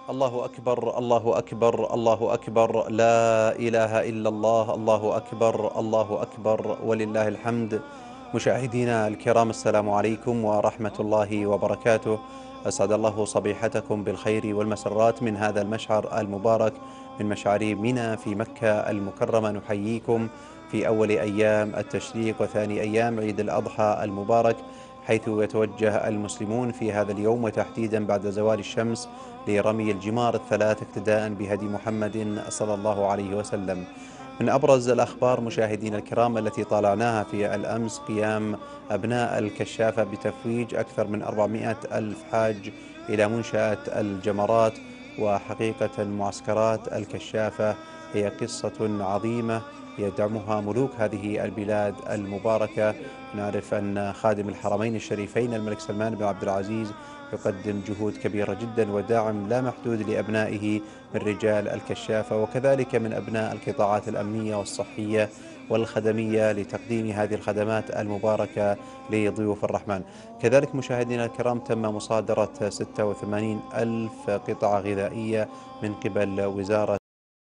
الله أكبر الله أكبر الله أكبر، لا إله إلا الله، الله أكبر الله أكبر ولله الحمد. مشاهدينا الكرام، السلام عليكم ورحمة الله وبركاته. أسعد الله صبيحتكم بالخير والمسرات من هذا المشعر المبارك من مشعر منى في مكة المكرمة. نحييكم في أول أيام التشريق وثاني أيام عيد الأضحى المبارك، حيث يتوجه المسلمون في هذا اليوم وتحديدا بعد زوال الشمس لرمي الجمار الثلاث اقتداء بهدي محمد صلى الله عليه وسلم. من أبرز الأخبار مشاهدينا الكرام التي طالعناها في الأمس، قيام أبناء الكشافة بتفويج أكثر من 400 ألف حاج إلى منشأة الجمرات. وحقيقة معسكرات الكشافة هي قصة عظيمة يدعمها ملوك هذه البلاد المباركة. نعرف أن خادم الحرمين الشريفين الملك سلمان بن عبد العزيز يقدم جهود كبيرة جدا ودعم لا محدود لأبنائه من رجال الكشافة، وكذلك من أبناء القطاعات الأمنية والصحية والخدمية لتقديم هذه الخدمات المباركة لضيوف الرحمن. كذلك مشاهدينا الكرام، تم مصادرة 86 ألف قطعة غذائية من قبل وزارة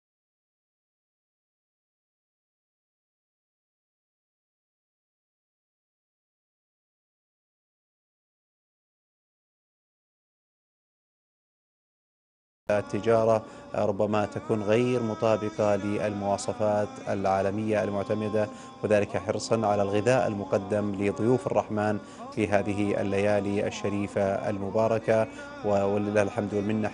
التجارة، ربما تكون غير مطابقة للمواصفات العالمية المعتمدة، وذلك حرصا على الغذاء المقدم لضيوف الرحمن في هذه الليالي الشريفة المباركة. ولله الحمد والمنة،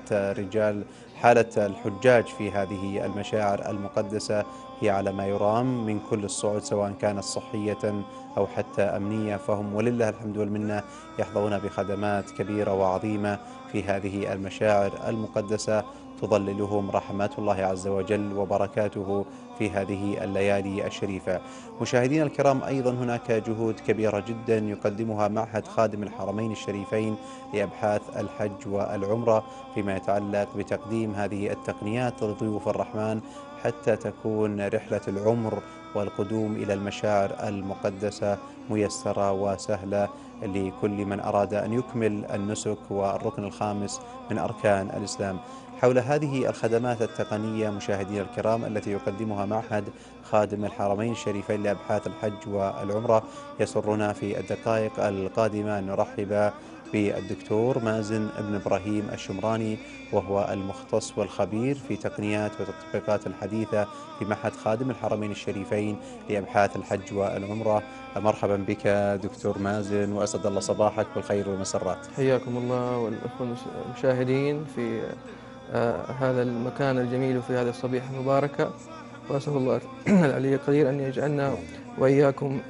حالة الحجاج في هذه المشاعر المقدسة هي على ما يرام من كل الصعد، سواء كانت صحية أو حتى أمنية، فهم ولله الحمد والمنة يحظون بخدمات كبيرة وعظيمة في هذه المشاعر المقدسة، تظللهم رحمات الله عز وجل وبركاته في هذه الليالي الشريفة. مشاهدينا الكرام، أيضا هناك جهود كبيرة جدا يقدمها معهد خادم الحرمين الشريفين لأبحاث الحج والعمرة فيما يتعلق بتقديم هذه التقنيات لضيوف الرحمن، حتى تكون رحلة العمر والقدوم إلى المشاعر المقدسة ميسرة وسهلة لكل من أراد أن يكمل النسك والركن الخامس من أركان الإسلام. حول هذه الخدمات التقنية مشاهدينا الكرام التي يقدمها معهد خادم الحرمين الشريفين لأبحاث الحج والعمرة، يسرنا في الدقائق القادمة أن نرحب بالدكتور مازن بن إبراهيم الشمراني، وهو المختص والخبير في تقنيات وتطبيقات الحديثة في معهد خادم الحرمين الشريفين لأبحاث الحج والعمرة. مرحبا بك دكتور مازن، وأسعد الله صباحك بالخير والمسرات. حياكم الله والأخوة المشاهدين في هذا المكان الجميل وفي هذه الصبيحة المباركة، وأسأل الله العلي القدير أن يجعلنا وإياكم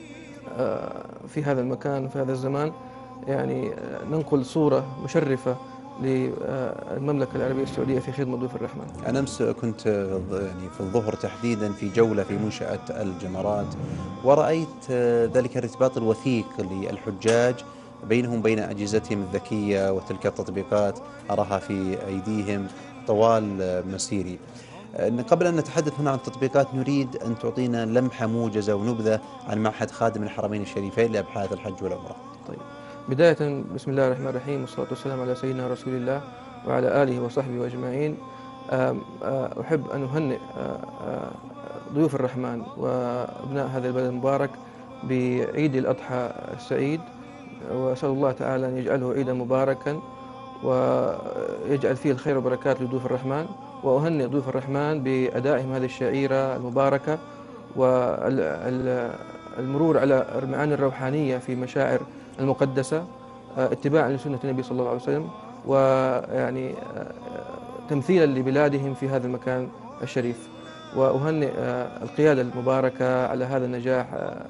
في هذا المكان وفي هذا الزمان، يعني ننقل صورة مشرفة للمملكة العربية السعودية في خدمة ضيوف الرحمن. أنا أمس كنت يعني في الظهر تحديدا في جولة في منشأة الجمرات، ورأيت ذلك الارتباط الوثيق للحجاج بينهم بين أجهزتهم الذكية وتلك التطبيقات أراها في أيديهم طوال مسيري. قبل أن نتحدث هنا عن التطبيقات، نريد أن تعطينا لمحة موجزة ونبذة عن معهد خادم الحرمين الشريفين لأبحاث الحج والعمرة. طيب، بداية بسم الله الرحمن الرحيم، والصلاة والسلام على سيدنا رسول الله وعلى آله وصحبه أجمعين. أحب أن أهنئ ضيوف الرحمن وأبناء هذا البلد المبارك بعيد الأضحى السعيد، وأسأل الله تعالى أن يجعله عيدا مباركا ويجعل فيه الخير والبركات لضيوف الرحمن. وأهنئ ضيوف الرحمن بأدائهم هذه الشعيرة المباركة والمرور على المعاني الروحانية في مشاعر المقدسة، اتباعا لسنة النبي صلى الله عليه وسلم، ويعني تمثيلا لبلادهم في هذا المكان الشريف. وأهنئ القيادة المباركة على هذا النجاح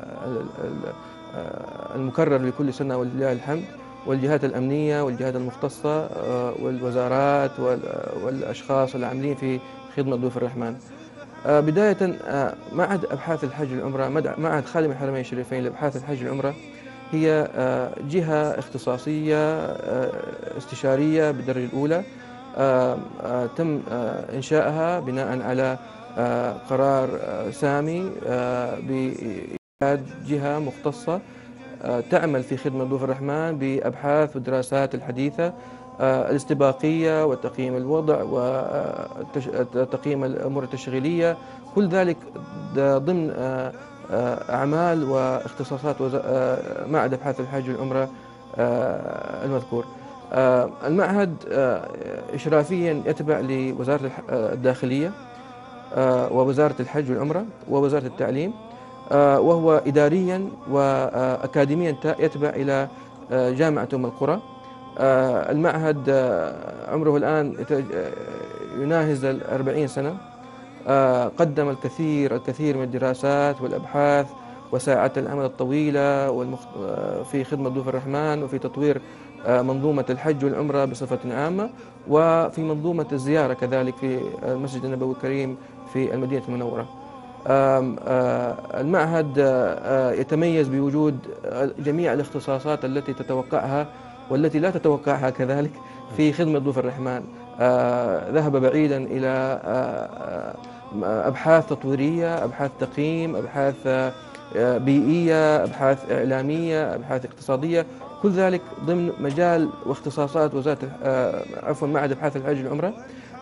المكرر لكل سنة ولله الحمد، والجهات الأمنية والجهات المختصة والوزارات والأشخاص العاملين في خدمة ضيوف الرحمن. بداية، معهد أبحاث الحج والعمرة، معهد خادم الحرمين الشريفين لأبحاث الحج والعمرة، هي جهة اختصاصية استشارية بالدرجة الأولى، تم إنشائها بناء على قرار سامي بإيجاد جهة مختصة تعمل في خدمة ضيوف الرحمن بأبحاث والدراسات الحديثة الاستباقية وتقييم الوضع وتقييم الأمور التشغيلية، كل ذلك ضمن أعمال واختصاصات معهد أبحاث الحج والعمرة المذكور. المعهد إشرافيا يتبع لوزارة الداخلية ووزارة الحج والعمرة ووزارة التعليم، وهو إداريا وأكاديميا يتبع إلى جامعة أم القرى. المعهد عمره الآن يناهز 40 سنة. قدم الكثير من الدراسات والأبحاث وساعات العمل الطويلة في خدمة ضيوف الرحمن، وفي تطوير منظومة الحج والعمرة بصفة عامة، وفي منظومة الزيارة كذلك في المسجد النبوي الكريم في المدينة المنورة. المعهد يتميز بوجود جميع الاختصاصات التي تتوقعها والتي لا تتوقعها كذلك في خدمة ضيوف الرحمن. ذهب بعيدا إلى أبحاث تطويرية، أبحاث تقييم، أبحاث بيئية، أبحاث إعلامية، أبحاث اقتصادية، كل ذلك ضمن مجال واختصاصات معهد أبحاث الحج والعمرة.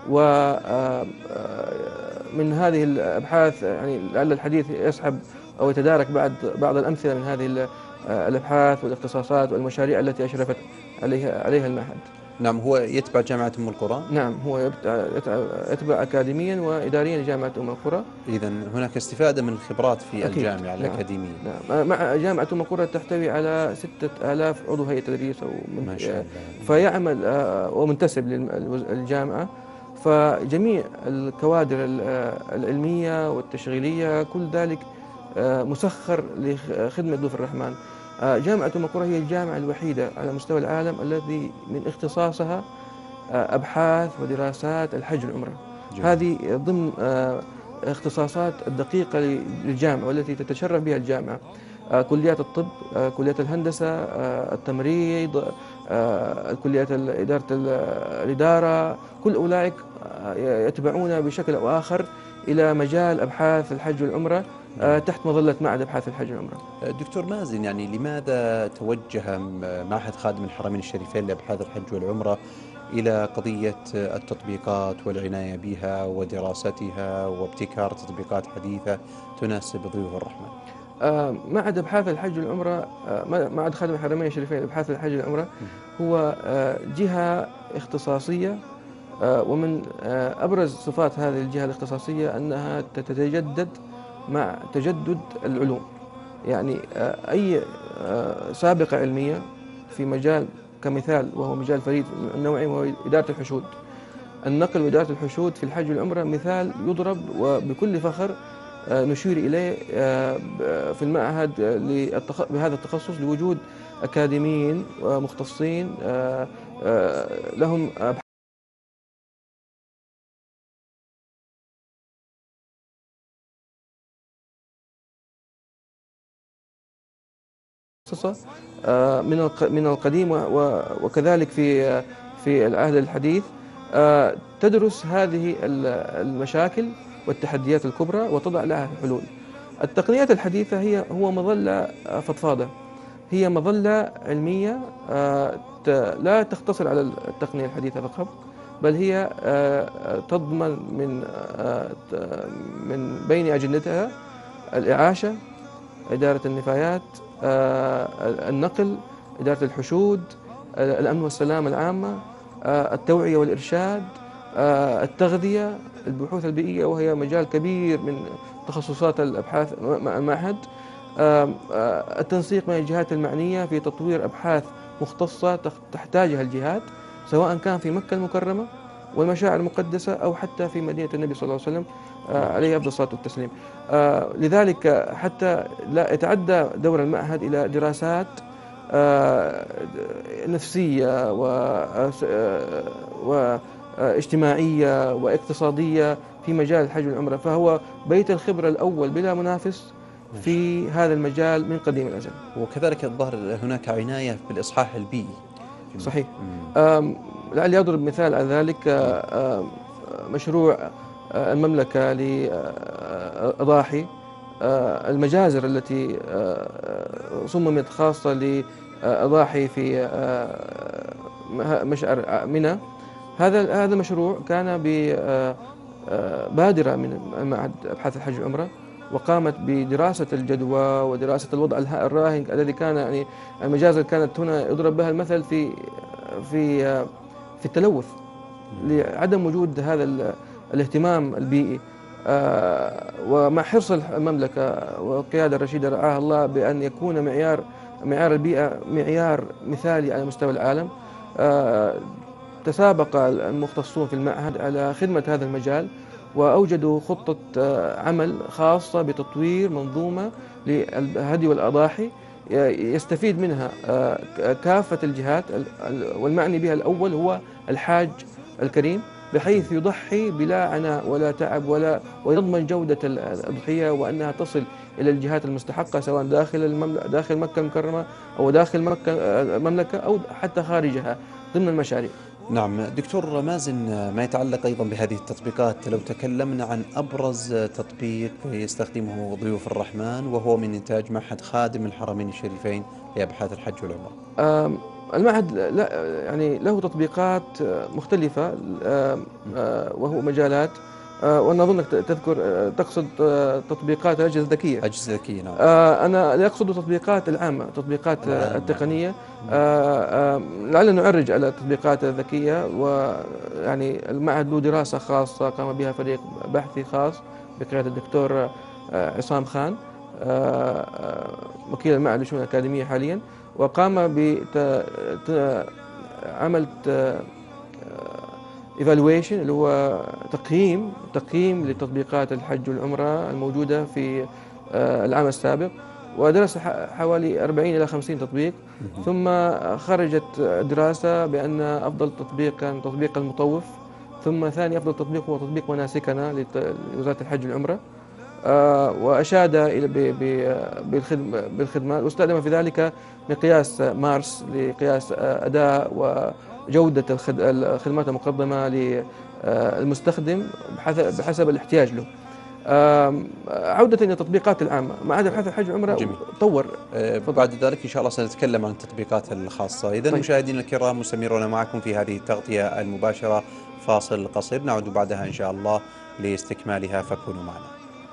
ومن هذه الأبحاث يعني لعل الحديث يسحب أو يتدارك بعض الأمثلة من هذه الأبحاث والاختصاصات والمشاريع التي أشرفت عليها المعهد. نعم، هو يتبع جامعة أم القرى؟ نعم، هو يتبع أكاديميا وإداريا لجامعة أم القرى. إذن هناك استفادة من الخبرات في أكيد. الجامعة الأكاديمية. نعم، مع جامعة أم القرى تحتوي على 6000 عضو هيئة تدريس ما شاء الله. فيعمل ومنتسب للجامعة، فجميع الكوادر العلمية والتشغيلية كل ذلك مسخر لخدمة ضيوف الرحمن. جامعة أم القرى هي الجامعة الوحيدة على مستوى العالم التي من اختصاصها أبحاث ودراسات الحج والعمرة. هذه ضمن اختصاصات الدقيقة للجامعة والتي تتشرف بها الجامعة. كليات الطب، كليات الهندسة، التمريض، الكليات الإدارة، كل أولئك يتبعون بشكل أو آخر إلى مجال أبحاث الحج والعمرة تحت مظلة معهد أبحاث الحج والعمرة. دكتور مازن، يعني لماذا توجه معهد خادم الحرمين الشريفين لأبحاث الحج والعمرة إلى قضية التطبيقات والعناية بها ودراستها وابتكار تطبيقات حديثة تناسب ضيوف الرحمن؟ معهد أبحاث الحج والعمرة، معهد خادم الحرمين الشريفين لأبحاث الحج والعمرة هو جهة اختصاصية، ومن أبرز صفات هذه الجهة الاختصاصية أنها تتجدد مع تجدد العلوم. يعني أي سابقة علمية في مجال كمثال، وهو مجال فريد من نوعه، وهو إدارة الحشود. النقل وإدارة الحشود في الحج والعمرة مثال يضرب وبكل فخر نشير إليه في المعهد بهذا التخصص، لوجود أكاديميين ومختصين لهم من القديم وكذلك في العهد الحديث، تدرس هذه المشاكل والتحديات الكبرى وتضع لها حلول. التقنيات الحديثة هو مظلة فضفاضة، هي مظلة علمية لا تقتصر على التقنية الحديثة فقط، بل هي تضمن من بين أجندتها الإعاشة، إدارة النفايات، النقل، إدارة الحشود، الأمن والسلامة العامة، التوعية والإرشاد، التغذية، البحوث البيئية، وهي مجال كبير من تخصصات الأبحاث مع المعهد، التنسيق مع الجهات المعنية في تطوير أبحاث مختصة تحتاجها الجهات، سواء كان في مكة المكرمة والمشاعر المقدسة أو حتى في مدينة النبي صلى الله عليه وسلم عليه أفضل الصلاة والتسليم. لذلك حتى لا يتعدى دور المعهد إلى دراسات نفسية واجتماعية واقتصادية في مجال الحج والعمرة، فهو بيت الخبرة الأول بلا منافس في هذا المجال من قديم الأزل. وكذلك الظاهر هناك عناية بالإصحاح البيئي. صحيح. لعلي أضرب مثال على ذلك. مشروع المملكة لأضاحي المجازر التي صممت خاصة لأضاحي في مشعر منى. هذا المشروع كان ببادرة من معهد أبحاث الحج والعمرة، وقامت بدراسة الجدوى ودراسة الوضع الراهن الذي كان يعني المجازر كانت هنا يضرب بها المثل في في التلوث، لعدم وجود هذا الاهتمام البيئي. ومع حرص المملكة والقيادة الرشيدة رعاها الله بأن يكون معيار البيئة معيار مثالي على مستوى العالم، تسابق المختصون في المعهد على خدمة هذا المجال، وأوجدوا خطة عمل خاصة بتطوير منظومة للهدي والأضاحي يستفيد منها كافة الجهات، والمعني بها الأول هو الحاج الكريم، بحيث يضحي بلا عناء ولا تعب ويضمن جودة الأضحية وأنها تصل إلى الجهات المستحقة، سواء داخل مكة المكرمة أو داخل مكة المملكة أو حتى خارجها ضمن المشاريع. نعم دكتور مازن، ما يتعلق أيضا بهذه التطبيقات، لو تكلمنا عن أبرز تطبيق يستخدمه ضيوف الرحمن وهو من إنتاج معهد خادم الحرمين الشريفين لأبحاث الحج والعمرة. المعهد يعني له تطبيقات مختلفة، وهو مجالات، وأنا أظنك تقصد تطبيقات الأجهزة الذكية. أجهزة ذكية، نعم. أنا لا أقصد التطبيقات العامة، التطبيقات التقنية. لعلنا نعرج على التطبيقات الذكية، ويعني المعهد له دراسة خاصة قام بها فريق بحثي خاص بقيادة الدكتور عصام خان، وكيل المعهد للشؤون الأكاديمية حاليا، وقام بعمل evaluation اللي هو تقييم لتطبيقات الحج والعمرة الموجودة في العام السابق، ودرس حوالي 40 إلى 50 تطبيق، ثم خرجت دراسة بأن أفضل تطبيق كان تطبيق المطوف، ثم ثاني أفضل تطبيق هو تطبيق مناسكنا لوزارة الحج والعمرة، وأشاد بالخدمة، واستخدم في ذلك مقياس مارس لقياس أداء وجودة الخدمات المقدمة للمستخدم بحسب الاحتياج له. عودة إلى التطبيقات العامة، معهد أبحاث الحج والعمرة طور. بعد ذلك إن شاء الله سنتكلم عن التطبيقات الخاصة. إذن طيب. مشاهدينا الكرام، مستمرون معكم في هذه التغطية المباشرة، فاصل قصير نعود بعدها إن شاء الله لاستكمالها، فكونوا معنا.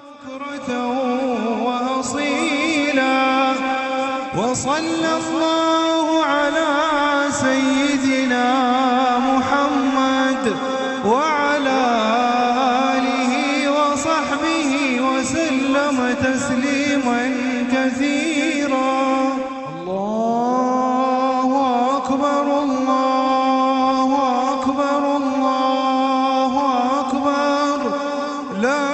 وأصيلا وصلى الله على سيدنا محمد وعلى آله وصحبه وسلم تسليما كثيرا. الله أكبر الله أكبر الله أكبر، لا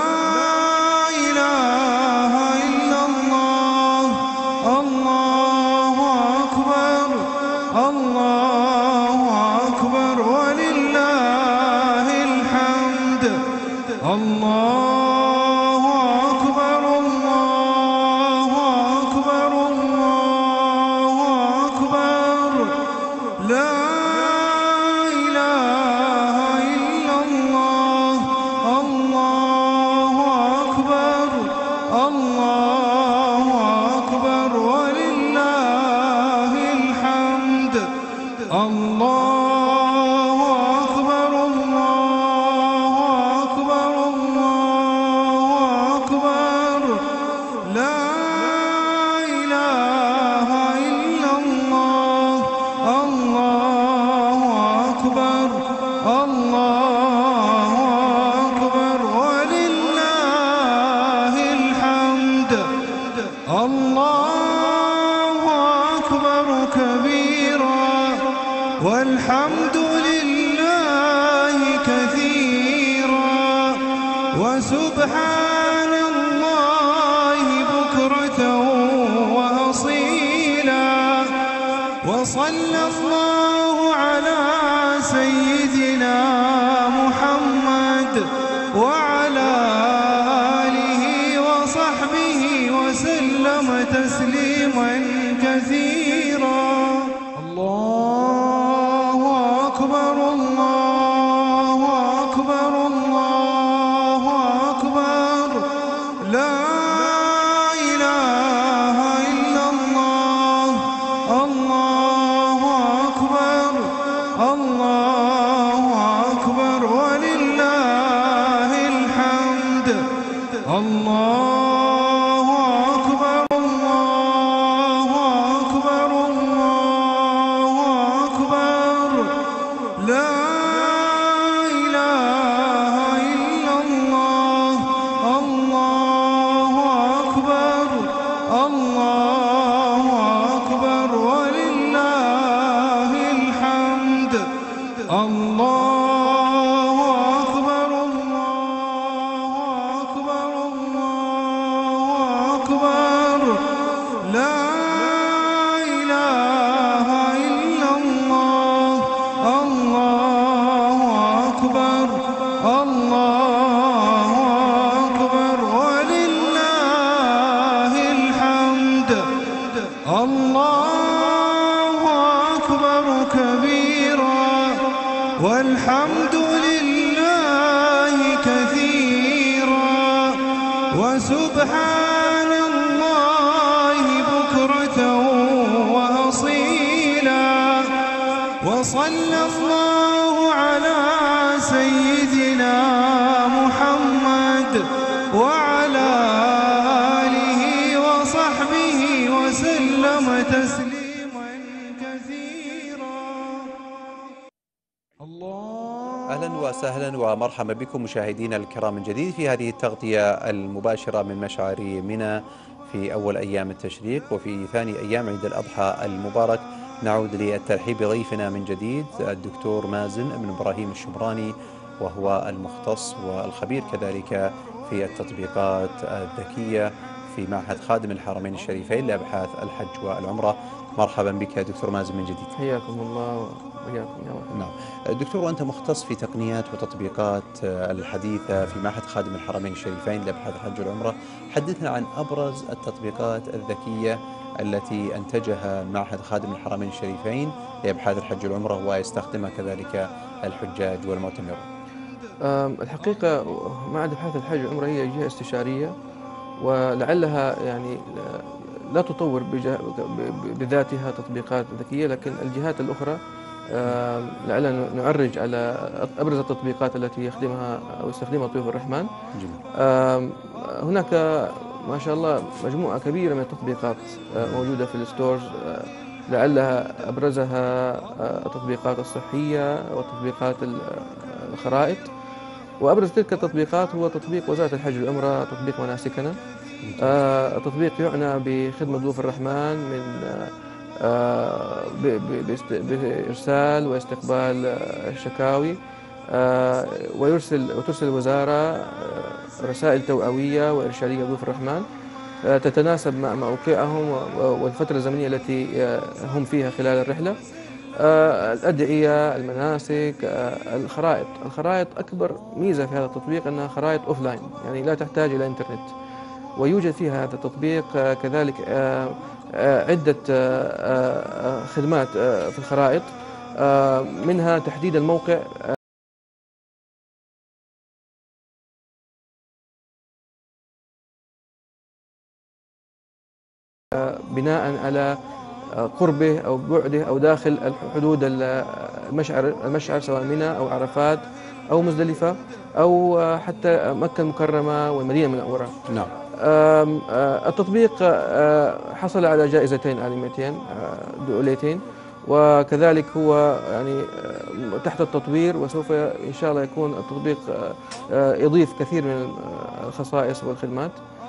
إله إلا الله. الله أكبر الله أكبر ولله الحمد. الله أكبر الله أكبر الله أكبر، لا إله إلا الله. الله أكبر الله أكبر ولله الحمد. الله أكبر الله أكبر الله أكبر، لا إله إلا الله. الله أكبر الله أكبر ولله الحمد. الله أكبر كبيرا والحمد لله كثيرا وسبحان الله بكرة وأصيلا. وصلى الله على سيدنا محمد وعلى آله وصحبه وسلم تسليما كثيرا. الله أكبر الله أكبر الله أكبر، لا إله إلا الله. الله أكبر الله أكبر الله أكبر الله أكبر لا إله إلا الله الله أكبر الله أكبر ولله الحمد الله أكبر الله أكبر الله أكبر لا إله إلا الله الله أكبر الله أكبر ولله الحمد الله أكبر كبيرا والحمد لله كثيرا وسبحان الله بكرة وأصيلا وصلى الله على سيدنا محمد وعلى آله وصحبه وسلم تسليما كثيرا. أهلا وسهلا ومرحبا بكم مشاهدينا الكرام من جديد في هذه التغطية المباشرة من مشعر منى في أول أيام التشريق وفي ثاني أيام عيد الأضحى المبارك. نعود للترحيب بضيفنا من جديد الدكتور مازن بن إبراهيم الشمراني، وهو المختص والخبير كذلك في التطبيقات الذكية في معهد خادم الحرمين الشريفين لأبحاث الحج والعمرة. مرحبا بك يا دكتور مازن من جديد. حياكم الله وإياكم يا مرحبا. نعم دكتور، وأنت مختص في تقنيات وتطبيقات الحديثة في معهد خادم الحرمين الشريفين لأبحاث الحج والعمرة. حدثنا عن أبرز التطبيقات الذكية التي أنتجها معهد خادم الحرمين الشريفين لأبحاث الحج والعمرة ويستخدمها كذلك الحجاج والمعتمرون. الحقيقة معهد أبحاث الحج والعمرة هي جهة استشارية، ولعلها يعني لا تطور بذاتها تطبيقات ذكية، لكن الجهات الأخرى لعلنا نعرج على أبرز التطبيقات التي يخدمها أو يستخدمها ضيوف الرحمن. هناك ما شاء الله مجموعة كبيرة من التطبيقات موجودة في الستورز، لعلها أبرزها التطبيقات الصحية وتطبيقات الخرائط. وأبرز تلك التطبيقات هو تطبيق وزارة الحج والعمرة، تطبيق مناسكنا. تطبيق يعنى بخدمة ضيوف الرحمن من بإرسال واستقبال الشكاوي، وترسل الوزارة رسائل توعوية وإرشادية لضيوف الرحمن تتناسب مع موقعهم والفترة الزمنية التي هم فيها خلال الرحلة. الأدعية، المناسك، الخرائط أكبر ميزة في هذا التطبيق أنها خرائط أوفلاين، يعني لا تحتاج إلى إنترنت، ويوجد فيها هذا التطبيق كذلك عدة خدمات في الخرائط، منها تحديد الموقع بناء على قربه أو بعده أو داخل حدود المشعر سواء منى أو عرفات أو مزدلفة أو حتى مكة المكرمة والمدينة المنورة. نعم. التطبيق حصل على جائزتين عالميتين دوليتين، وكذلك هو يعني تحت التطوير، وسوف إن شاء الله يكون التطبيق يضيف كثير من الخصائص والخدمات.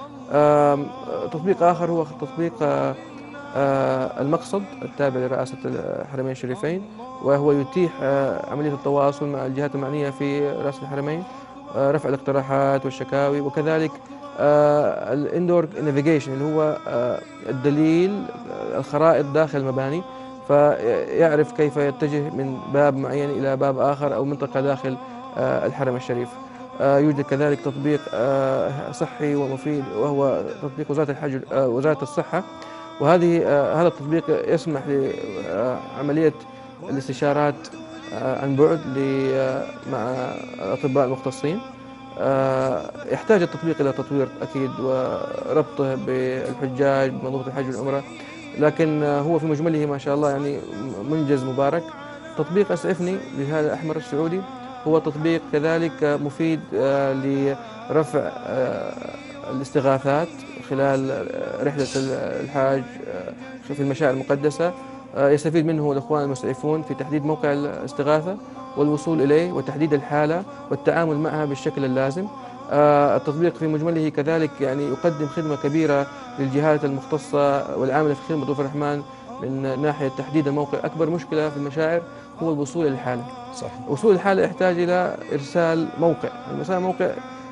تطبيق آخر هو تطبيق المقصد التابع لرئاسة الحرمين الشريفين، وهو يتيح عملية التواصل مع الجهات المعنية في رئاسة الحرمين، رفع الاقتراحات والشكاوي، وكذلك الاندور نافيجيشن اللي هو الدليل الخرائط داخل المباني، فيعرف كيف يتجه من باب معين إلى باب آخر أو منطقة داخل الحرم الشريف. يوجد كذلك تطبيق صحي ومفيد، وهو تطبيق وزارة الصحة، هذا التطبيق يسمح لعملية الاستشارات عن بعد مع الأطباء المختصين. يحتاج التطبيق إلى تطوير أكيد وربطه بالحجاج بمنظومة الحج والعمرة، لكن هو في مجمله ما شاء الله يعني منجز مبارك. تطبيق أسعفني للهلال الأحمر السعودي هو تطبيق كذلك مفيد لرفع الاستغاثات خلال رحلة الحاج في المشاعر المقدسة. يستفيد منه الإخوان المسعفون في تحديد موقع الاستغاثة والوصول إليه وتحديد الحالة والتعامل معها بالشكل اللازم. التطبيق في مجمله كذلك يعني يقدم خدمة كبيرة للجهات المختصة والعاملة في خدمة ضيوف الرحمن من ناحية تحديد الموقع. أكبر مشكلة في المشاعر هو الوصول إلى الحالة. صحيح. وصول الحالة يحتاج إلى إرسال موقع، إرسال موقع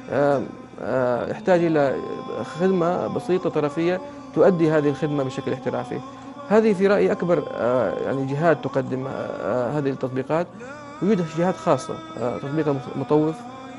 يحتاج إلى خدمة بسيطة طرفية تؤدي هذه الخدمة بشكل احترافي. هذه في رأيي أكبر يعني جهات تقدم هذه التطبيقات. يوجد جهات خاصة، تطبيق المطوف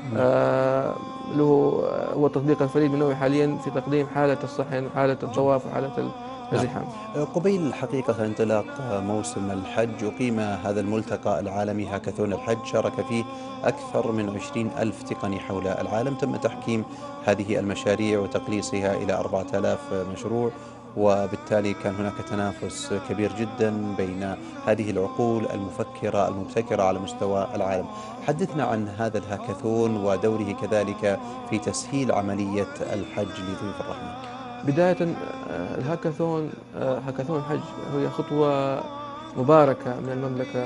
له هو التطبيق الفريد من نوعه حاليا في تقديم حالة الصحن وحالة الطواف وحالة الزحام. قبيل الحقيقة انطلاق موسم الحج أقيم هذا الملتقى العالمي هاكاثون الحج، شارك فيه أكثر من 20,000 تقني حول العالم. تم تحكيم هذه المشاريع وتقليصها إلى 4000 مشروع، وبالتالي كان هناك تنافس كبير جدا بين هذه العقول المفكرة المبتكرة على مستوى العالم. حدثنا عن هذا الهاكاثون ودوره كذلك في تسهيل عملية الحج لضيوف الرحمن. بداية الهاكاثون، هاكاثون الحج هي خطوة مباركة من المملكة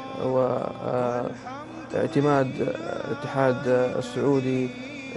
واعتماد الاتحاد السعودي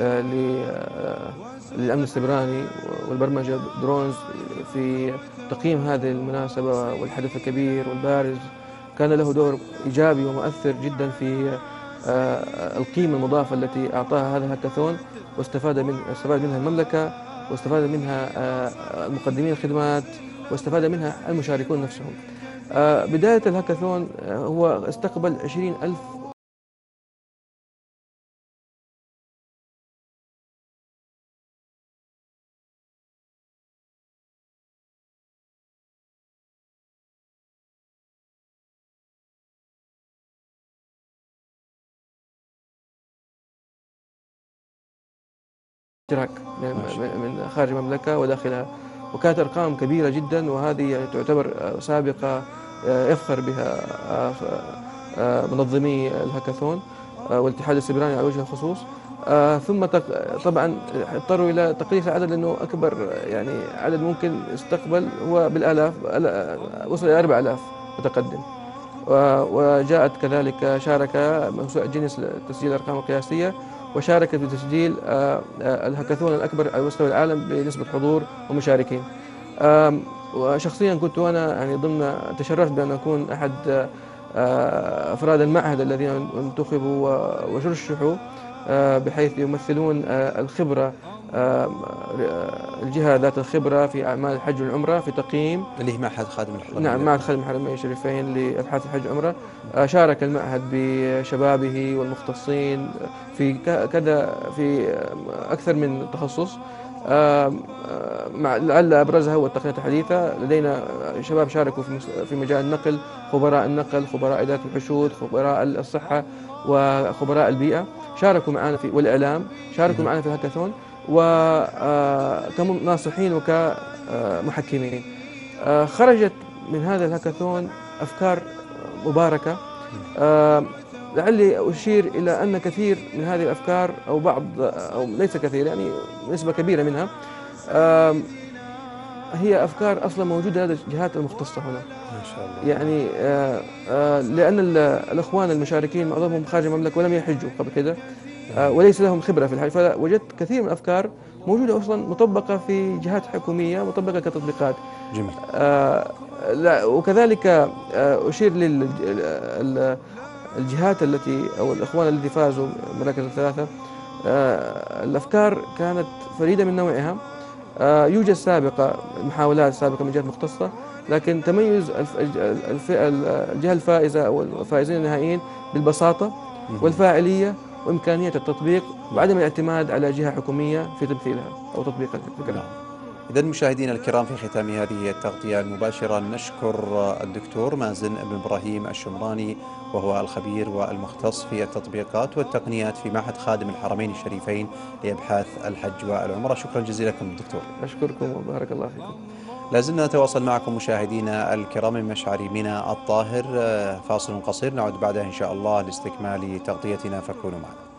للأمن السيبراني والبرمجة درونز في تقييم هذه المناسبة والحدث الكبير والبارز. كان له دور إيجابي ومؤثر جدا في القيمة المضافة التي أعطاها هذا الهاكاثون، واستفاد منها المملكة، واستفاد منها مقدمين الخدمات، واستفاد منها المشاركون نفسهم. بداية الهاكاثون هو استقبل 20,000 اشتراك من خارج المملكة وداخلها، وكانت أرقام كبيرة جدا، وهذه تعتبر سابقة يفخر بها منظمي الهاكاثون والاتحاد السيبراني على وجه الخصوص. ثم طبعا اضطروا إلى تقليص العدد، لأنه أكبر يعني عدد ممكن يستقبل هو بالآلاف، وصل إلى 4000 متقدم. وجاءت كذلك شارك موسوعة جينيس لتسجيل الأرقام القياسية، وشاركت بتسجيل الهاكاثون الأكبر على مستوى العالم بنسبة حضور ومشاركين. وشخصيا كنت أنا يعني تشرفت بأن أكون أحد أفراد المعهد الذين انتخبوا وشرشحوا بحيث يمثلون الخبرة، الجهة ذات الخبرة في أعمال الحج والعمرة في تقييم، اللي هي معهد خادم الحرمين. نعم، معهد خادم الحرمين الشريفين لأبحاث الحج والعمرة. شارك المعهد بشبابه والمختصين في في أكثر من تخصص. لعل أبرزها هو التقنيات الحديثة. لدينا شباب شاركوا في مجال النقل، خبراء النقل، خبراء إدارة الحشود، خبراء الصحة، وخبراء البيئة شاركوا معنا والإعلام شاركوا معنا في الهاكاثون، وكناصحين وكمحكمين. خرجت من هذا الهاكاثون أفكار مباركة. لعلي أشير إلى أن كثير من هذه الأفكار أو بعض أو ليس كثير، يعني نسبة كبيرة منها هي أفكار أصلا موجودة لدى الجهات المختصة هنا. ما شاء الله. يعني لأن الأخوان المشاركين معظمهم خارج المملكة ولم يحجوا قبل كده، وليس لهم خبرة في الحج، فوجدت كثير من الأفكار موجودة أصلا مطبقة في جهات حكومية، مطبقة كتطبيقات. جميل. وكذلك أشير للجهات التي أو الأخوان الذي فازوا مراكز الثلاثة. الأفكار كانت فريدة من نوعها. يوجد محاولات سابقة من جهات مختصة، لكن تميز الجهة الفائزة أو الفائزين النهائيين بالبساطة والفاعلية وإمكانية التطبيق وعدم الاعتماد على جهة حكومية في تمثيلها أو تطبيق الفكرة. إذن مشاهدينا الكرام، في ختام هذه التغطية المباشرة نشكر الدكتور مازن بن إبراهيم الشمراني، وهو الخبير والمختص في التطبيقات والتقنيات في معهد خادم الحرمين الشريفين لأبحاث الحج والعمرة. شكرا جزيلا لكم دكتور. أشكركم وبارك الله فيكم. لازلنا نتواصل معكم مشاهدينا الكرام من مشعر منى الطاهر. فاصل قصير، نعود بعدها إن شاء الله لاستكمال تغطيتنا، فكونوا معنا.